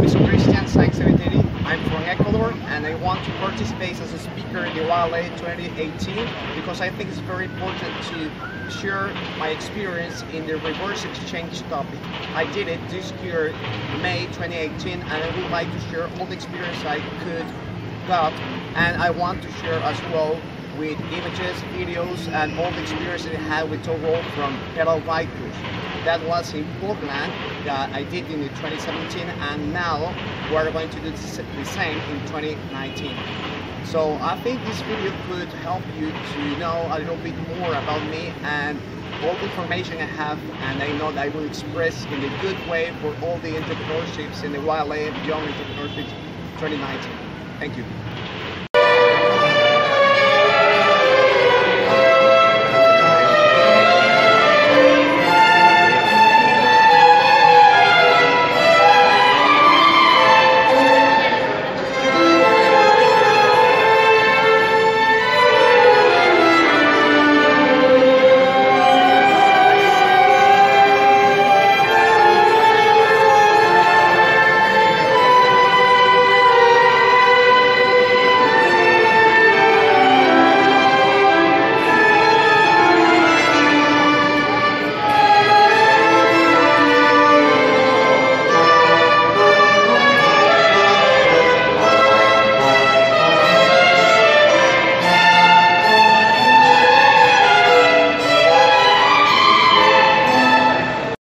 is Cristian Sáenz De Viteri. I'm from Ecuador and I want to participate as a speaker in the YLAI 2018 because I think it's very important to share my experience in the reverse exchange topic. I did it this year, May 2018, and I would like to share all the experience I could got, and I want to share as well with images, videos, and all the experience that I had with tow road from pedal bikers. That was in Portland that I did in 2017, and now we're going to do the same in 2019. So I think this video could help you to know a little bit more about me and all the information I have, and I know that I will express in a good way for all the entrepreneurships in the YLAI Young Entrepreneurship 2019. Thank you.